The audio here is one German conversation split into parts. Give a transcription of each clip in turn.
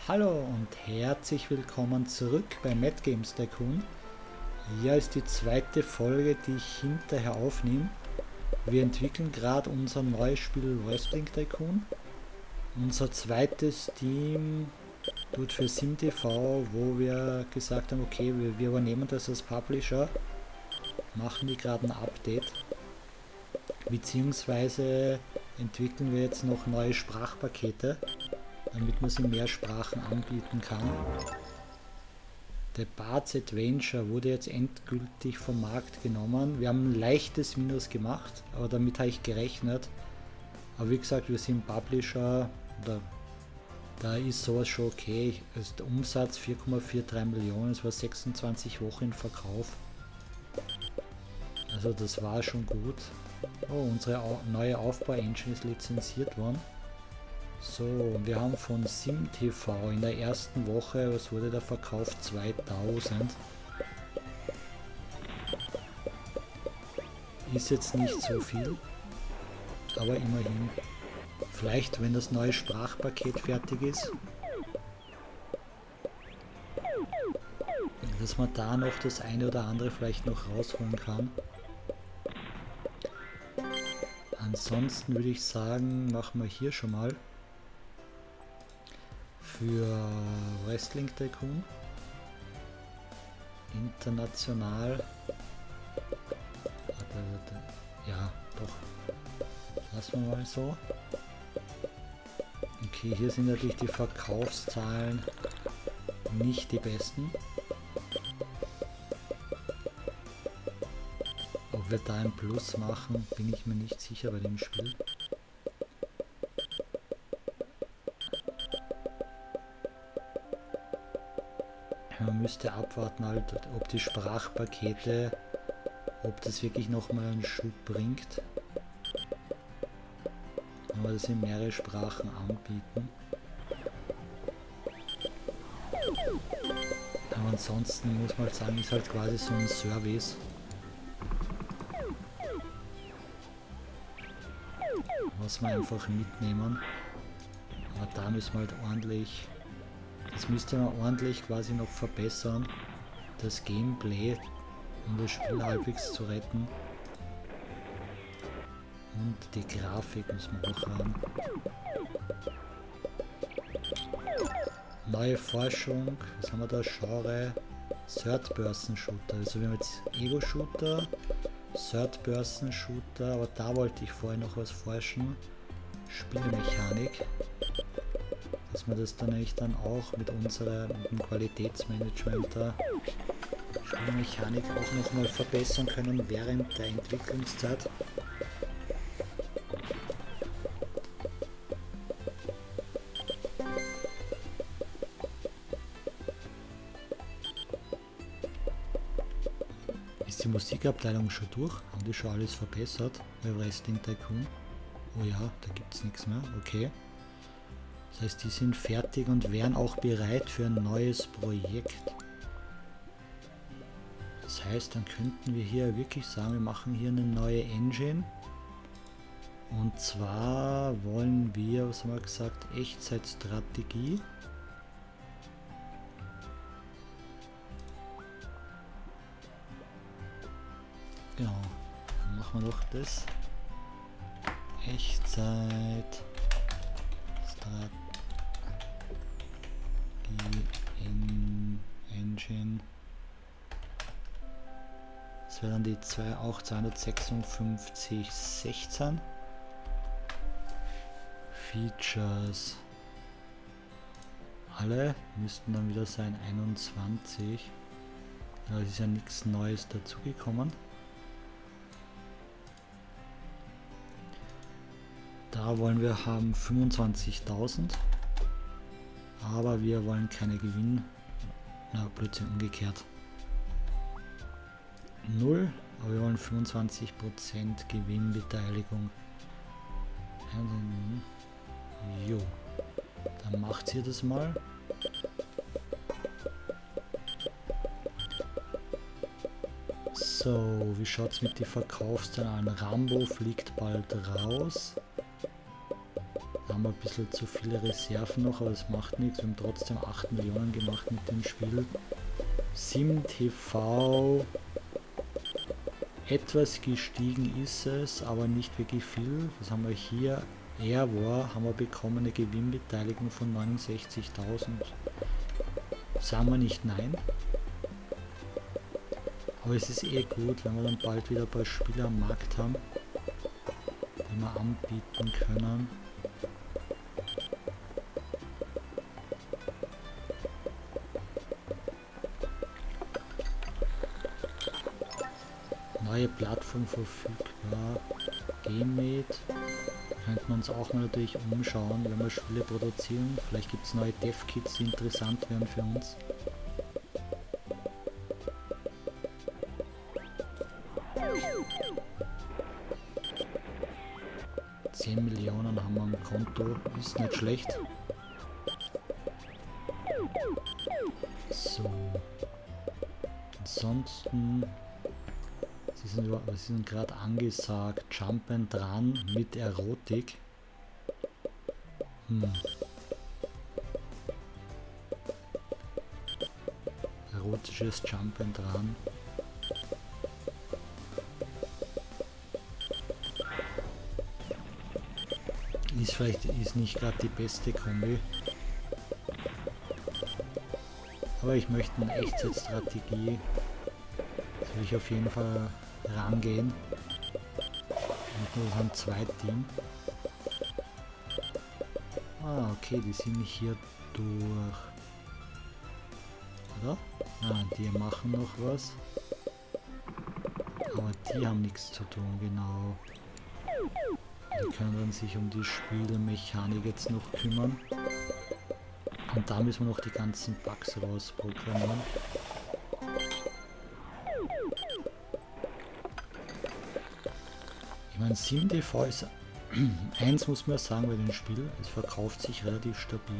Hallo und herzlich willkommen zurück bei Mad Games Tycoon. Hier ist die zweite Folge, die ich hinterher aufnehme. Wir entwickeln gerade unser neues Spiel Wrestling Tycoon. Unser zweites Team tut für SimTV, wo wir gesagt haben, okay, wir übernehmen das als Publisher, machen die gerade ein Update. Beziehungsweise entwickeln wir jetzt noch neue Sprachpakete, damit man sie in mehr Sprachen anbieten kann. Der Bart's Adventure wurde jetzt endgültig vom Markt genommen. Wir haben ein leichtes Minus gemacht, aber damit habe ich gerechnet. Aber wie gesagt, wir sind Publisher, da ist sowas schon okay. Also der Umsatz 4,43 Millionen, es war 26 Wochen in Verkauf. Also das war schon gut. Oh, unsere neue Aufbau-Engine ist lizenziert worden. So, wir haben von SimTV in der ersten Woche, was wurde da verkauft? 2000. Ist jetzt nicht so viel, aber immerhin. Vielleicht, wenn das neue Sprachpaket fertig ist, dass man da noch das eine oder andere vielleicht noch rausholen kann. Ansonsten würde ich sagen, machen wir hier schon mal für Wrestling Tycoon international. Ja, doch. Lassen wir mal so. Okay, hier sind natürlich die Verkaufszahlen nicht die besten. Ob wir da ein Plus machen, bin ich mir nicht sicher bei dem Spiel. Man müsste abwarten, halt, ob die Sprachpakete, ob das wirklich nochmal einen Schub bringt. Aber das in mehrere Sprachen anbieten. Aber ansonsten muss man sagen, ist halt quasi so ein Service. Was wir einfach mitnehmen. Aber da müssen wir halt ordentlich, das müsste man ordentlich quasi noch verbessern, das Gameplay, um das Spiel halbwegs zu retten. Und die Grafik muss man auch haben. Neue Forschung, was haben wir da? Genre, Third-Person-Shooter. Also wir haben jetzt Ego-Shooter, Third-Person-Shooter, aber da wollte ich vorher noch was forschen. Spielmechanik. Dass wir das dann nämlich dann auch mit dem Qualitätsmanagement der Spielmechanik auch nochmal verbessern können während der Entwicklungszeit. Ist die Musikabteilung schon durch? Haben die schon alles verbessert bei Wrestling Tycoon? Oh ja, da gibt es nichts mehr. Okay. Das heißt, die sind fertig und wären auch bereit für ein neues Projekt. Das heißt, dann könnten wir hier wirklich sagen, wir machen hier eine neue Engine. Und zwar wollen wir, was haben wir gesagt, Echtzeitstrategie. Genau, dann machen wir doch das. Echtzeit. Engine. Das wäre dann die auch 256.16. Features. Alle müssten dann wieder sein 21. Da ist ja nichts Neues dazugekommen. Da wollen wir haben 25.000. Aber wir wollen keine Gewinn. Na, plötzlich umgekehrt. 0, aber wir wollen 25% Gewinnbeteiligung. Jo, dann macht ihr das mal. So, wie schaut es mit den Verkaufszahlen an? Rambo fliegt bald raus. haben wir ein bisschen zu viele Reserven noch, aber es macht nichts. Wir haben trotzdem 8 Millionen gemacht mit dem Spiel. SimTV, etwas gestiegen ist es, aber nicht wirklich viel. Was haben wir hier? Airwar haben wir bekommen, eine Gewinnbeteiligung von 69.000. Sagen wir nicht nein. Aber es ist eh gut, wenn wir dann bald wieder ein paar Spiele am Markt haben, die wir anbieten können. Neue Plattform verfügbar. GameMate. Könnten wir uns auch mal natürlich umschauen, wenn wir Spiele produzieren. Vielleicht gibt es neue Dev-Kits, die interessant wären für uns. Millionen haben wir am Konto, ist nicht schlecht. So. Ansonsten, sie sind gerade angesagt, Jump and Run mit Erotik. Erotisches Jump and Run. Ist nicht gerade die beste Kombi. Aber ich möchte eine Echtzeitstrategie. Da will ich auf jeden Fall rangehen. Und nur so ein Zweiteam. Ah, okay, die sind hier durch. Oder? Ah, die machen noch was. Aber die haben nichts zu tun, genau. Die können dann sich um die Spielmechanik jetzt noch kümmern. Und da müssen wir noch die ganzen Bugs rausprogrammieren. Ich meine, SimTV ist... Eins muss man sagen bei dem Spiel, es verkauft sich relativ stabil.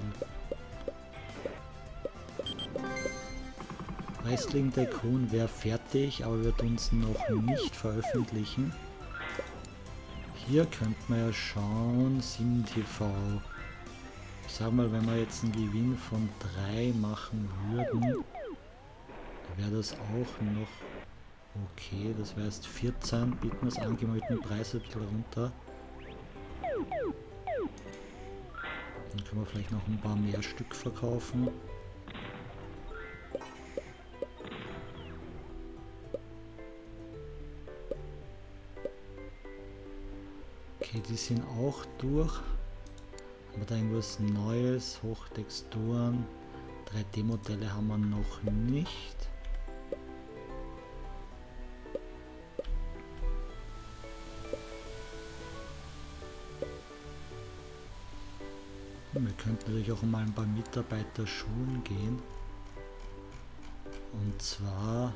Wrestling Tycoon wäre fertig, aber wird uns noch nicht veröffentlichen. Hier könnte man ja schauen, SimTV. Ich sag mal, wenn wir jetzt einen Gewinn von 3 machen würden, wäre das auch noch okay. Das wäre erst 14, bieten wir das angemeldeten Preis ein bisschen runter. Dann können wir vielleicht noch ein paar mehr Stück verkaufen. Okay, die sind auch durch. Haben wir da irgendwas Neues? Hochtexturen. 3D-Modelle haben wir noch nicht. Wir könnten natürlich auch mal ein paar Mitarbeiter schulen gehen. Und zwar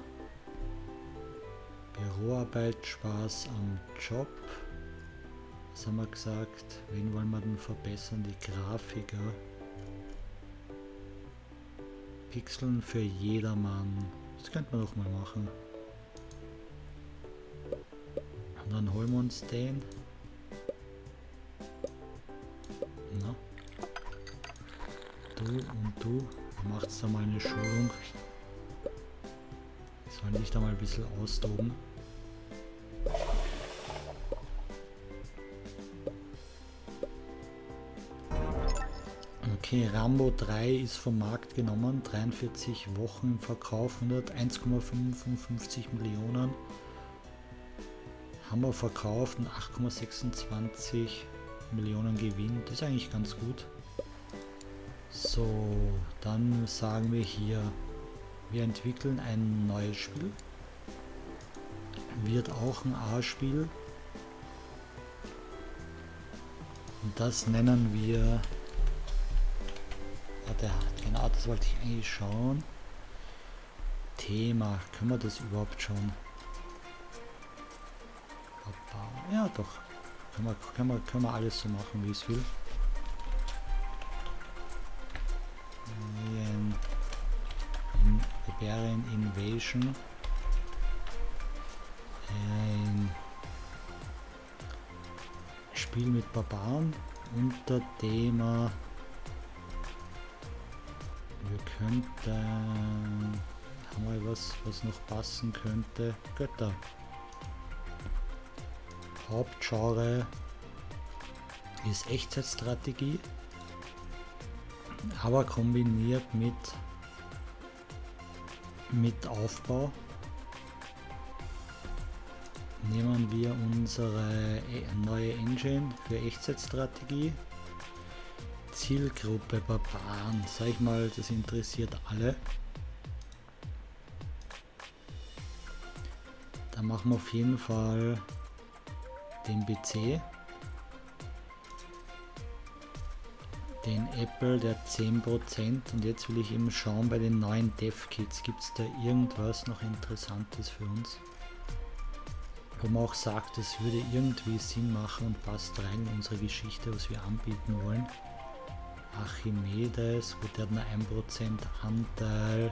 Büroarbeit, Spaß am Job. Was haben wir gesagt? Wen wollen wir denn verbessern? Die Grafiker. Pixeln für jedermann. Das könnte man doch mal machen. Und dann holen wir uns den. Na. Du und du. Macht da mal eine Schulung. Sollen sich da mal ein bisschen austoben. Okay, Rambo 3 ist vom Markt genommen, 43 Wochen im Verkauf, 1,55 Millionen haben wir verkauft und 8,26 Millionen Gewinn, das ist eigentlich ganz gut. So, dann sagen wir hier, wir entwickeln ein neues Spiel, wird auch ein A-Spiel und das nennen wir... Genau, das wollte ich eigentlich schauen. Thema, können wir das überhaupt schon? Ja doch, können wir alles so machen, wie es will. Barbarian Invasion. Ein Spiel mit Barbaren. Unterthema. Wir könnten... Haben wir was noch passen könnte? Götter. Hauptgenre ist Echtzeitstrategie, aber kombiniert mit Aufbau. Nehmen wir unsere neue Engine für Echtzeitstrategie. Zielgruppe Barbaren, sag ich mal, das interessiert alle. Da machen wir auf jeden Fall den PC, den Apple, der 10%, und jetzt will ich eben schauen bei den neuen Dev-Kits, gibt es da irgendwas noch Interessantes für uns? Wo man auch sagt, es würde irgendwie Sinn machen und passt rein in unsere Geschichte, was wir anbieten wollen. Archimedes, gut, der hat nur 1% Anteil.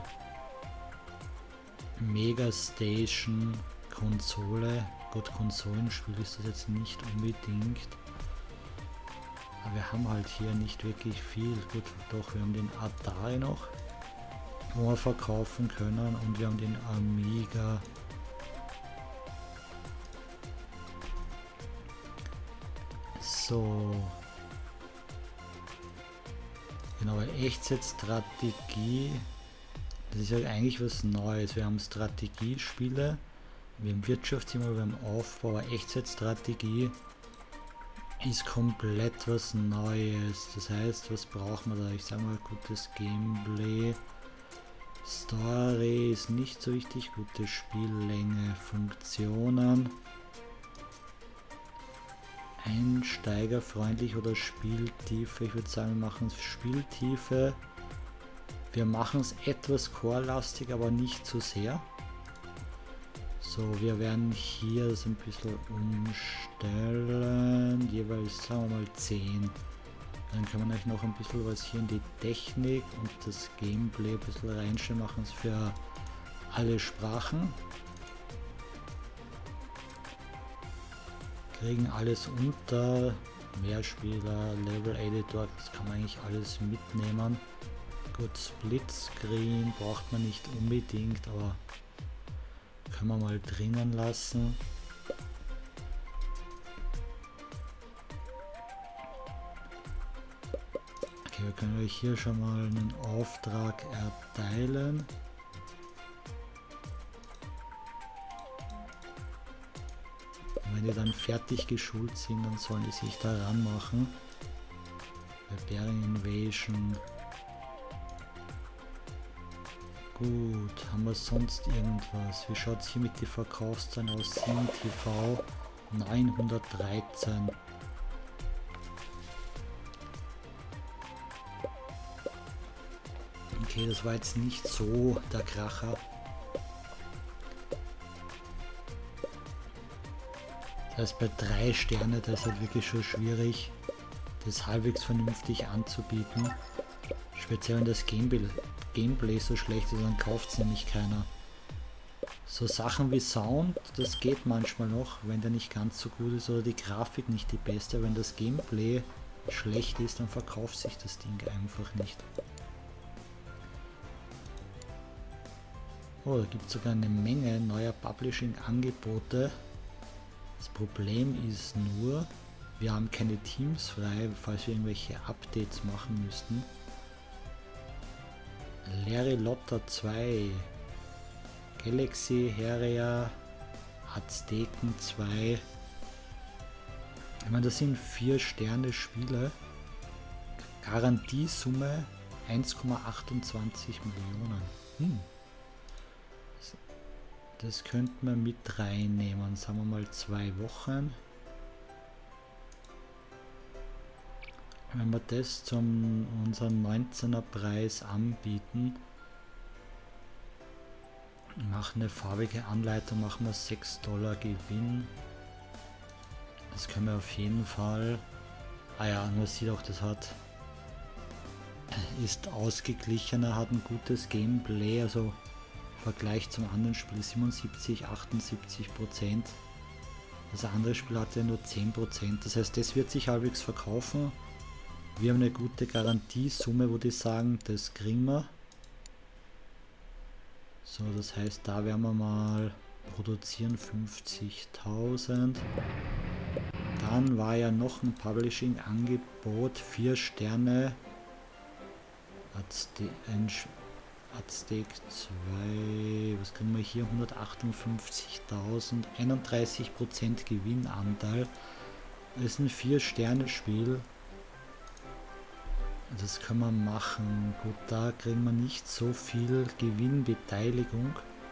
Megastation, Konsole, gut, Konsolenspiel ist das jetzt nicht unbedingt. Aber wir haben halt hier nicht wirklich viel. Gut, doch, wir haben den Atari noch, wo wir verkaufen können, und wir haben den Amiga. So. Genau, Echtzeitstrategie, das ist ja eigentlich was Neues. Wir haben Strategiespiele, wir haben Wirtschaftssystem, wir haben Aufbau, aber Echtzeitstrategie ist komplett was Neues. Das heißt, was brauchen wir da? Ich sage mal, gutes Gameplay. Story ist nicht so wichtig, gute Spiellänge, Funktionen. Einsteigerfreundlich oder Spieltiefe. Ich würde sagen, wir machen es Spieltiefe. Wir machen es etwas core-lastig, aber nicht zu sehr. So, wir werden hier das ein bisschen umstellen. Jeweils, sagen wir mal 10. Dann kann man euch noch ein bisschen was hier in die Technik und das Gameplay ein bisschen reinstellen. Machen es für alle Sprachen. Kriegen alles unter, Mehrspieler, Level Editor, das kann man eigentlich alles mitnehmen. Gut, Splitscreen braucht man nicht unbedingt, aber können wir mal drinnen lassen. Okay, wir können euch hier schon mal einen Auftrag erteilen. Wenn die dann fertig geschult sind, dann sollen die sich daran machen. Barbarian Invasion. Gut, haben wir sonst irgendwas? Wie schaut es hier mit den Verkaufszahlen aus? Sim TV 913. Okay, das war jetzt nicht so der Kracher. Das heißt, bei 3 Sterne, das ist halt wirklich schon schwierig, das halbwegs vernünftig anzubieten. Speziell wenn das Gameplay so schlecht ist, dann kauft es nämlich keiner. So Sachen wie Sound, das geht manchmal noch, wenn der nicht ganz so gut ist oder die Grafik nicht die beste. Wenn das Gameplay schlecht ist, dann verkauft sich das Ding einfach nicht. Oh, da gibt es sogar eine Menge neuer Publishing-Angebote. Das Problem ist nur, wir haben keine Teams frei, falls wir irgendwelche Updates machen müssten. Larry Lotter 2, Galaxy Heria, Azteken 2. Ich meine, das sind 4 Sterne Spiele. Garantiesumme 1,28 Millionen. Das könnten wir mit reinnehmen, sagen wir mal 2 Wochen. Wenn wir das zum unseren 19er Preis anbieten, machen eine farbige Anleitung, machen wir $6 Gewinn. Das können wir auf jeden Fall. Ah ja, man sieht auch, das ist ausgeglichener, hat ein gutes Gameplay, also im Vergleich zum anderen Spiel 77, 78%. Das andere Spiel hatte nur 10%. Das heißt, das wird sich halbwegs verkaufen. Wir haben eine gute Garantiesumme, wo die sagen, das kriegen wir. So, das heißt, da werden wir mal produzieren 50.000. Dann war ja noch ein Publishing-Angebot, 4 Sterne. Aztec 2, was kriegen wir hier? 158.000, 31% Gewinnanteil. Das ist ein 4-Sterne-Spiel. Das können wir machen. Gut, da kriegen wir nicht so viel Gewinnbeteiligung.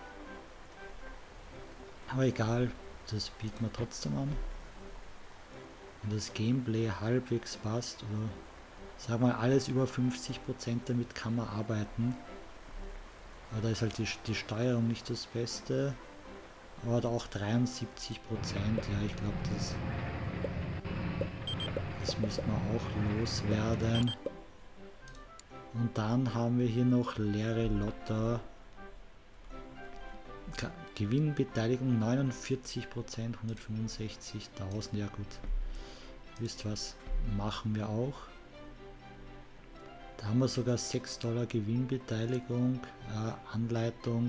Aber egal, das bieten wir trotzdem an. Wenn das Gameplay halbwegs passt, oder sagen wir alles über 50%, damit kann man arbeiten. Aber da ist halt die Steuerung nicht das Beste. Aber da auch 73%, ja, ich glaube, das müsste man auch loswerden. Und dann haben wir hier noch leere Lotter. Gewinnbeteiligung 49%, 165.000, ja gut. Wisst was, machen wir auch. Da haben wir sogar $6 Gewinnbeteiligung, Anleitung.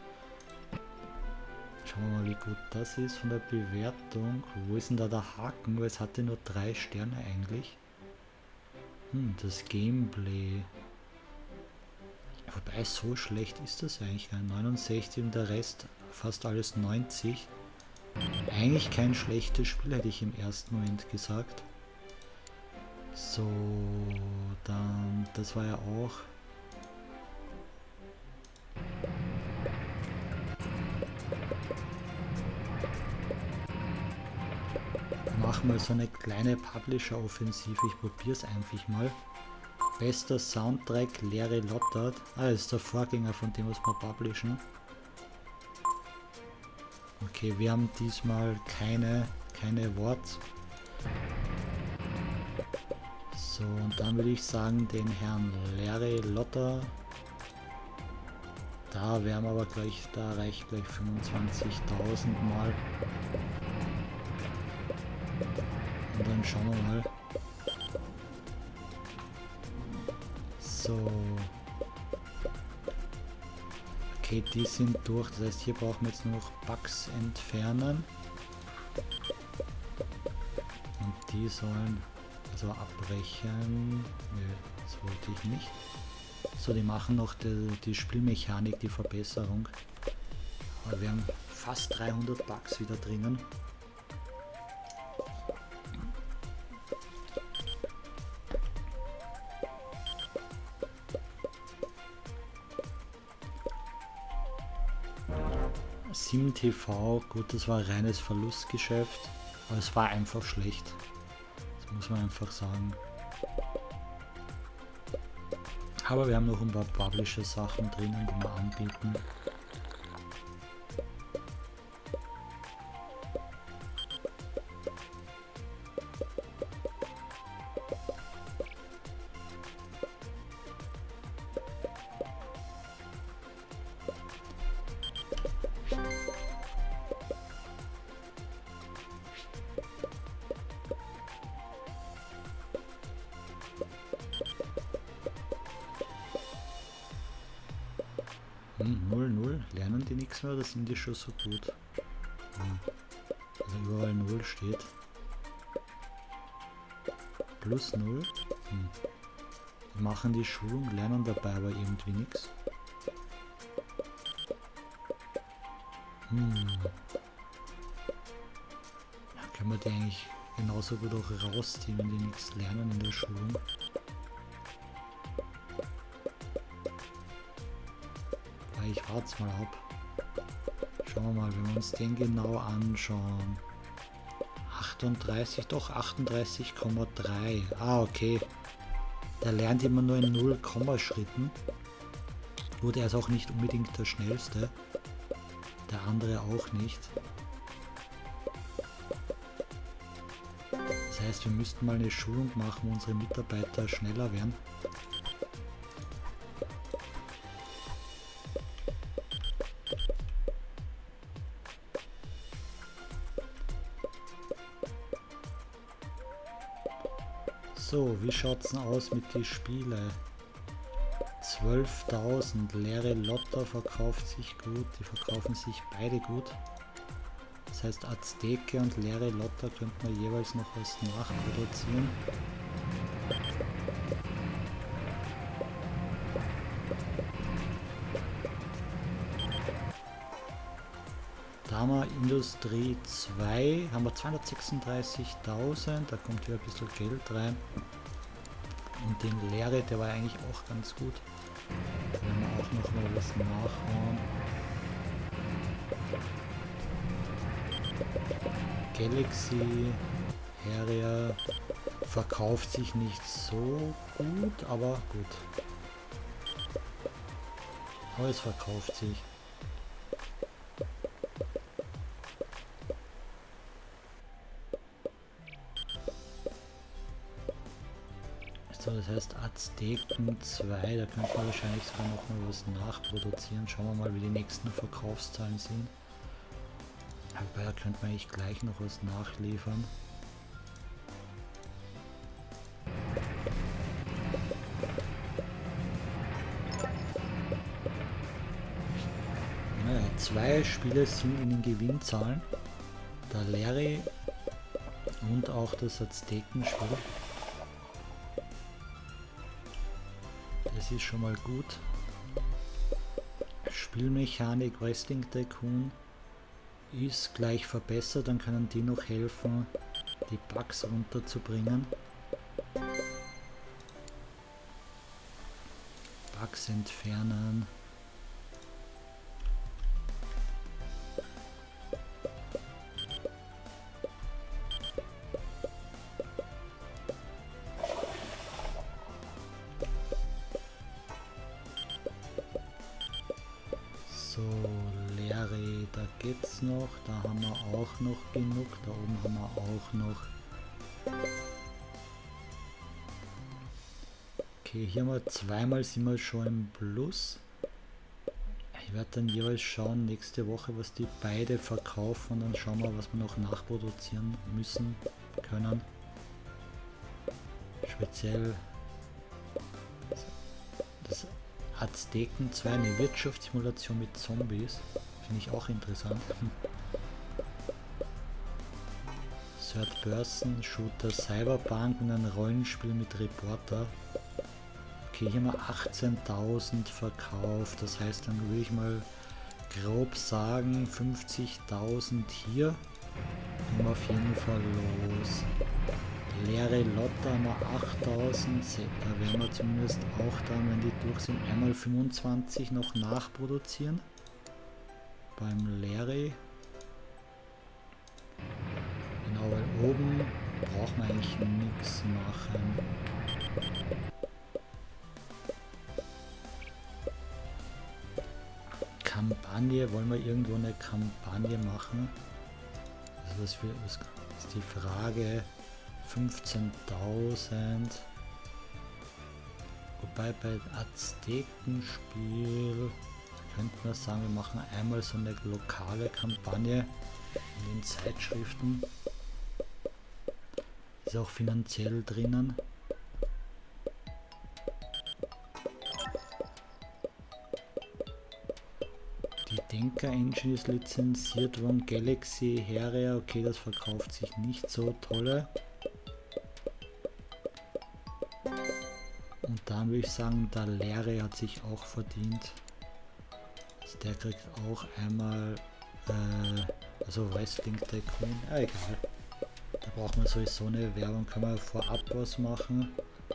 Schauen wir mal, wie gut das ist von der Bewertung. Wo ist denn da der Haken? Weil es hatte nur 3 Sterne eigentlich. Das Gameplay. Wobei, so schlecht ist das eigentlich gar nicht. 69 und der Rest fast alles 90. Eigentlich kein schlechtes Spiel, hätte ich im ersten Moment gesagt. So, dann, das war ja auch. Machen wir so eine kleine Publisher-Offensive. Ich probiere es einfach mal. Bester Soundtrack, leere Lottert. Das ist der Vorgänger von dem, was wir publishen. Okay, wir haben diesmal keine Awards. So, und dann würde ich sagen, den Herrn Leere Lotter. Da werden wir aber gleich, da reicht gleich 25.000 mal. Und dann schauen wir mal. So. Okay, die sind durch. Das heißt, hier brauchen wir jetzt nur noch Bugs entfernen. Und die sollen also abbrechen. Nö, das wollte ich nicht. So, die machen noch die Spielmechanik, die Verbesserung. Aber wir haben fast 300 Bugs wieder drinnen. SimTV, gut, das war ein reines Verlustgeschäft, aber es war einfach schlecht. Das muss man einfach sagen. Aber wir haben noch ein paar Publisher-Sachen drinnen, die wir anbieten. Lernen die nichts mehr oder sind die schon so gut? Also überall 0 steht. Plus 0. Die machen die Schulung, lernen dabei aber irgendwie nichts. Ja, können wir die eigentlich genauso gut auch rausziehen, wenn die nichts lernen in der Schulung. Ich warte mal ab. Schauen wir mal, wenn wir uns den genau anschauen. 38, doch 38,3. Ah, okay. Der lernt immer nur in 0, Schritten. Gut, er ist auch nicht unbedingt der schnellste. Der andere auch nicht. Das heißt, wir müssten mal eine Schulung machen, wo unsere Mitarbeiter schneller werden. So, wie schaut's denn aus mit den Spielen? 12.000. Leere Lotter verkauft sich gut, die verkaufen sich beide gut. Das heißt, Azteke und leere Lotter könnte man jeweils noch was nachproduzieren. Da haben wir Industrie 2, haben wir 236.000, da kommt wieder ein bisschen Geld rein. Und den leere, der war eigentlich auch ganz gut. Da werden wir auch noch mal was nachhauen. Galaxy Harrier verkauft sich nicht so gut, aber gut. Aber es verkauft sich. So, das heißt Azteken 2, da könnte man wahrscheinlich sogar noch mal was nachproduzieren. Schauen wir mal, wie die nächsten Verkaufszahlen sind. Aber da könnte man eigentlich gleich noch was nachliefern. Naja, 2 Spiele sind in den Gewinnzahlen. Der Larry und auch das Aztekenspiel. Das ist schon mal gut. Spielmechanik Wrestling Tycoon ist gleich verbessert, dann können die noch helfen, die Bugs runterzubringen. Bugs entfernen. So, Leere, da geht's noch, da haben wir auch noch genug, da oben haben wir auch noch. Okay, hier haben wir zweimal, sind wir schon im Plus. Ich werde dann jeweils schauen nächste Woche, was die beide verkaufen und dann schauen wir, was wir noch nachproduzieren müssen können. Speziell das Azteken 2, eine Wirtschaftssimulation mit Zombies. Finde ich auch interessant. Third Person Shooter Cyberpunk und ein Rollenspiel mit Reporter. Okay, hier haben wir 18.000 verkauft. Das heißt, dann würde ich mal grob sagen, 50.000 hier. Gehen wir auf jeden Fall los. Leere Lotte haben wir 8000, da werden wir zumindest auch dann, wenn die durch sind, einmal 25 noch nachproduzieren. Beim Leere. Genau, weil oben braucht man eigentlich nichts machen. Kampagne, wollen wir irgendwo eine Kampagne machen? Also was ist die Frage. 15.000. Wobei bei Aztekenspiel könnten wir sagen, wir machen einmal so eine lokale Kampagne in den Zeitschriften. Ist auch finanziell drinnen. Die Denker Engine ist lizenziert worden. Galaxy Harrier, okay, das verkauft sich nicht so tolle. Und dann würde ich sagen, der Leere hat sich auch verdient. Also der kriegt auch einmal, also Wrestling Tycoon, egal. Da braucht man sowieso eine Werbung, können wir vorab was machen.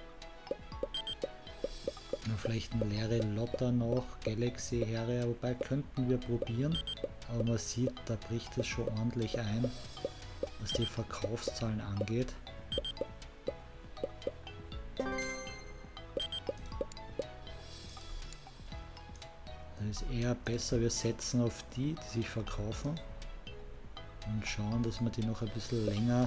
Und vielleicht ein Leere Lotter noch, Galaxy Harrier, wobei könnten wir probieren. Aber man sieht, da bricht es schon ordentlich ein, was die Verkaufszahlen angeht. Ist eher besser, wir setzen auf die sich verkaufen und schauen, dass wir die noch ein bisschen länger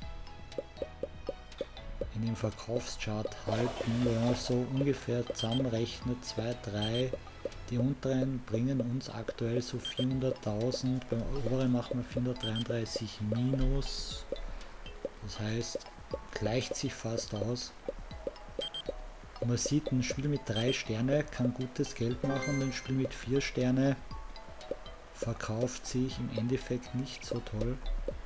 in den Verkaufschart halten. Wenn man so ungefähr zusammenrechnet, 2, 3, die unteren bringen uns aktuell so 400.000, beim oberen machen wir 433 minus, das heißt Gleicht sich fast aus. Man sieht, ein Spiel mit 3 Sterne kann gutes Geld machen und ein Spiel mit 4 Sterne verkauft sich im Endeffekt nicht so toll.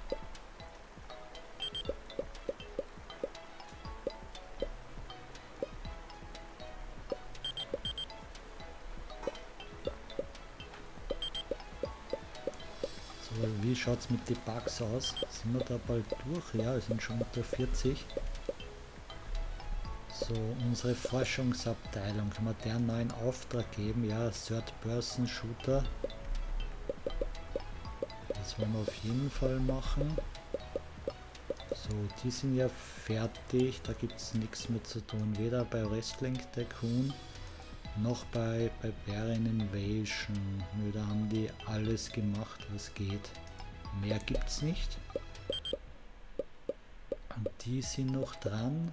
So, wie schaut es mit den Bugs aus? Sind wir da bald durch? Ja, wir sind schon unter 40. So, unsere Forschungsabteilung, können wir der einen neuen Auftrag geben? Ja, Third-Person-Shooter. Das wollen wir auf jeden Fall machen. So, die sind ja fertig, da gibt es nichts mehr zu tun, weder bei Wrestling Tycoon noch bei Barbarian Invasion. Nö, da haben die alles gemacht, was geht. Mehr gibt es nicht. Und die sind noch dran.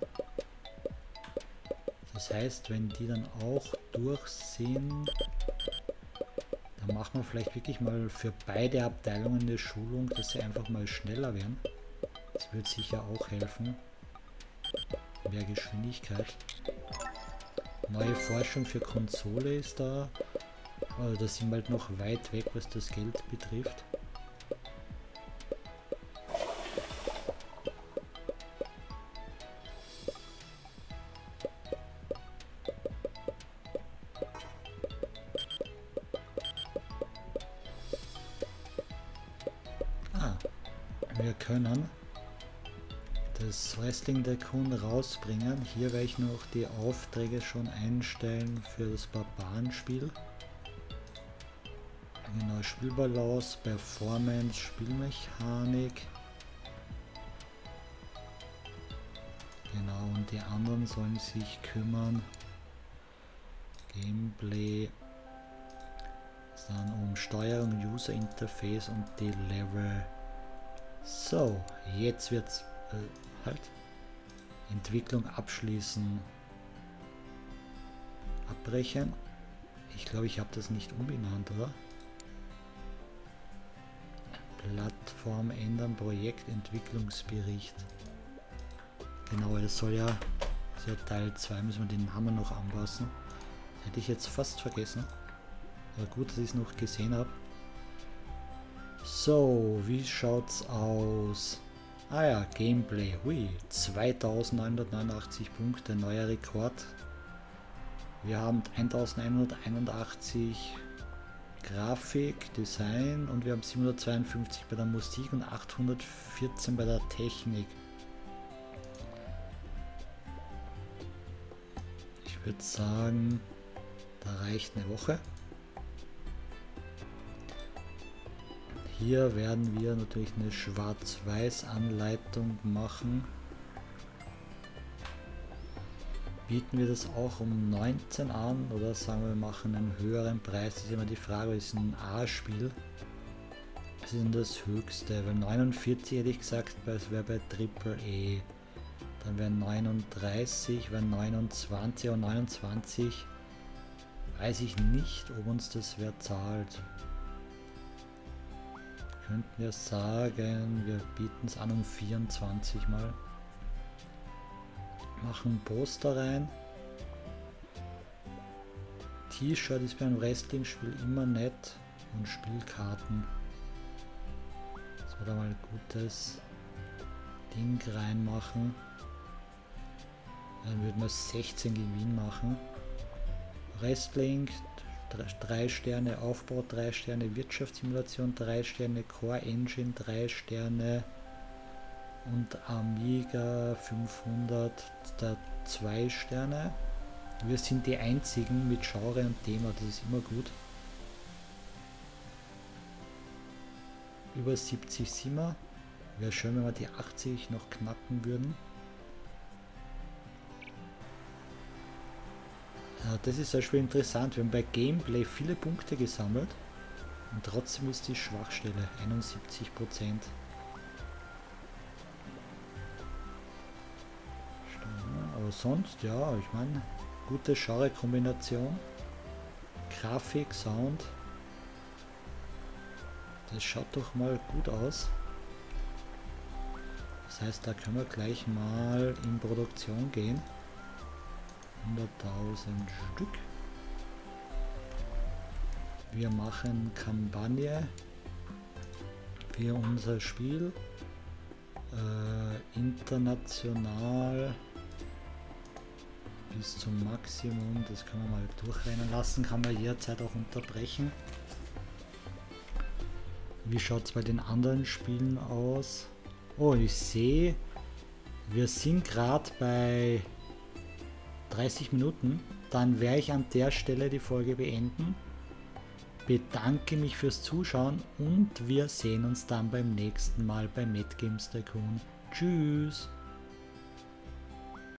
Das heißt, wenn die dann auch durch sind, dann machen wir vielleicht wirklich mal für beide Abteilungen eine Schulung, dass sie einfach mal schneller werden. Das wird sicher auch helfen. Mehr Geschwindigkeit. Neue Forschung für Konsole ist da. Aber da sind wir halt noch weit weg, was das Geld betrifft. Wir können das Wrestling Tycoon rausbringen. Hier werde ich noch die Aufträge schon einstellen für das Barbarenspiel. Genau, Spielbalance, Performance, Spielmechanik. Genau, und die anderen sollen sich kümmern. Gameplay, dann um Steuerung, User Interface und die Level. So, jetzt wird's halt Entwicklung abschließen, abbrechen. Ich glaube, ich habe das nicht umbenannt, oder? Plattform ändern, Projekt, Entwicklungsbericht. Genau, das soll ja, das ist ja Teil 2, müssen wir den Namen noch anpassen. Das hätte ich jetzt fast vergessen. Aber gut, dass ich es noch gesehen habe. So, wie schaut's aus? Ah ja, Gameplay. Hui, 2989 Punkte, neuer Rekord. Wir haben 1181 Grafik, Design und wir haben 752 bei der Musik und 814 bei der Technik. Ich würde sagen, da reicht eine Woche. Hier werden wir natürlich eine Schwarz-Weiß-Anleitung machen. Bieten wir das auch um 19 an oder sagen wir machen einen höheren Preis? Das ist immer die Frage, ist ein A-Spiel. Was ist denn das höchste? Weil 49 hätte ich gesagt, es wäre bei AAA. Dann wären 39, wären 29 und 29 weiß ich nicht, ob uns das wer zahlt. Könnten wir sagen, wir bieten es an um 24 mal. Machen Poster rein. T-Shirt ist beim Wrestling-Spiel immer nett und Spielkarten. Das wird mal ein gutes Ding reinmachen. Dann würden wir 16 Gewinn machen. Wrestling 3 Sterne, Aufbau 3 Sterne, Wirtschaftssimulation 3 Sterne, Core Engine 3 Sterne und Amiga 500 da 2 Sterne. Wir sind die einzigen mit Genre und Thema, das ist immer gut. Über 70 sind wir. Wäre schön, wenn wir die 80 noch knacken würden. Ja, das ist zum Beispiel interessant. Wir haben bei Gameplay viele Punkte gesammelt und trotzdem ist die Schwachstelle 71%. Aber sonst, ja, ich meine, gute Genre-Kombination. Grafik, Sound. Das schaut doch mal gut aus. Das heißt, da können wir gleich mal in Produktion gehen. 100.000 Stück. Wir machen Kampagne für unser Spiel. International bis zum Maximum. Das können wir mal durchrennen lassen. Kann man jederzeit auch unterbrechen. Wie schaut es bei den anderen Spielen aus? Oh, ich sehe, wir sind gerade bei 30 Minuten. Dann werde ich an der Stelle die Folge beenden. Bedanke mich fürs Zuschauen und wir sehen uns dann beim nächsten Mal bei Mad Games Tycoon. Tschüss!